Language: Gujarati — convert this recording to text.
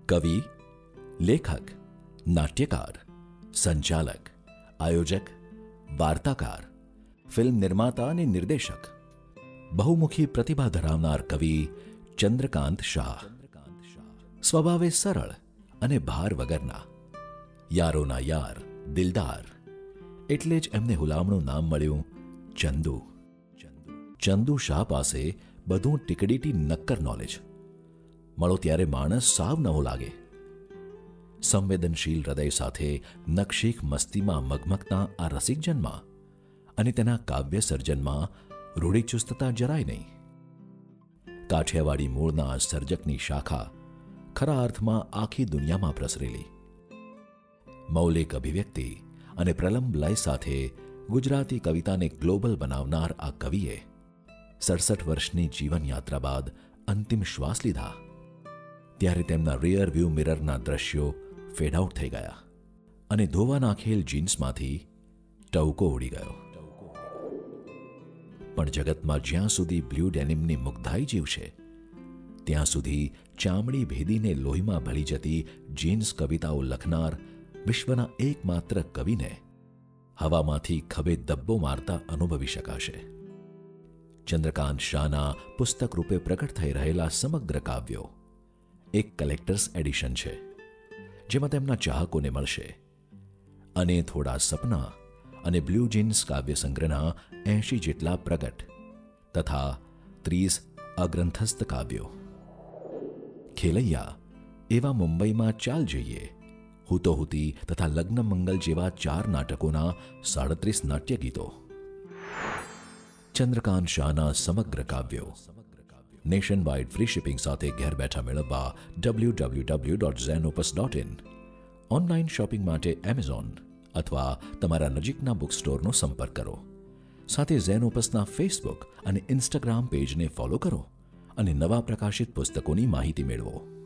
કવિ, લેખક, નાટ્યકાર, સંચાલક, આયોજક, વાર્તાકાર, ફિલ્મ નિર્માતા અને નિર્દેશક, બહુમુખી પ્રતિભા ધરાવનાર કવિ ચંદ્રકાંત શાહ. સ્વભાવે સરળ અને ભાર વગરના, યારોના યાર, દિલદાર, એટલે જ એમને હુલામણું નામ મળ્યું ચંદુ. ચંદુ શાહ પાસે બધું ટીકડીટી નક્કર નોલેજ. મળો ત્યારે માણસ સાવ નવો લાગે. સંવેદનશીલ હૃદય સાથે નકશીક મસ્તીમાં મગમગતા આ રસિકજનમાં અને તેના કાવ્ય સર્જનમાં રૂઢિચુસ્તતા જરાય નહીં. કાઠિયાવાડી મૂળના સર્જકની શાખા ખરા અર્થમાં આખી દુનિયામાં પ્રસરેલી. મૌલિક અભિવ્યક્તિ અને પ્રલંબ લય સાથે ગુજરાતી કવિતાને ગ્લોબલ બનાવનાર આ કવિએ 67 વર્ષની જીવનયાત્રા બાદ અંતિમ શ્વાસ લીધા ત્યારે તેમના રિયર વ્યૂ મિરરના દ્રશ્યો ફેડ આઉટ થઈ ગયા અને ધોવા નાખેલ જીન્સમાંથી ટવકો ઉડી ગયો. પણ જગતમાં જ્યાં સુધી બ્લુ ડેનિમની મુગ્ધાઈ જીવશે ત્યાં સુધી ચામડી ભેદીને લોહીમાં ભળી જતી જીન્સ કવિતાઓ લખનાર વિશ્વના એકમાત્ર કવિને હવામાંથી ખભે દબ્બો મારતા અનુભવી શકાશે. ચંદ્રકાંત શાહના પુસ્તક રૂપે પ્રગટ થઈ રહેલા સમગ્ર કાવ્યો એક કલેક્ટર્સ એડિશન છે, જેમાં તેમના ચાહકોને મળશે અને થોડા સપના અને બ્લુ જીન્સ કાવ્ય સંગ્રહના 80 જેટલા પ્રગટ તથા 30 અગ્રંથસ્થ કાવ્યો. ખેલૈયા એવા મુંબઈમાં ચાલ જઈએ, હુતોહુતી તથા લગ્ન મંગલ જેવા 4 નાટકોના 37 નાટ્ય ગીતો. ચંદ્રકાંત શાહના સમગ્ર કાવ્યો નેશન વાઇડ ફ્રી શિપિંગ સાથે ઘેર બેઠા મેળવવા www.zenopus.in, ઓનલાઈન શોપિંગ માટે એમેઝોન અથવા તમારા નજીકના બુક સ્ટોરનો સંપર્ક કરો. સાથે ઝેનોપસના ફેસબુક અને ઇન્સ્ટાગ્રામ પેજને ફોલો કરો અને નવા પ્રકાશિત પુસ્તકોની માહિતી મેળવો.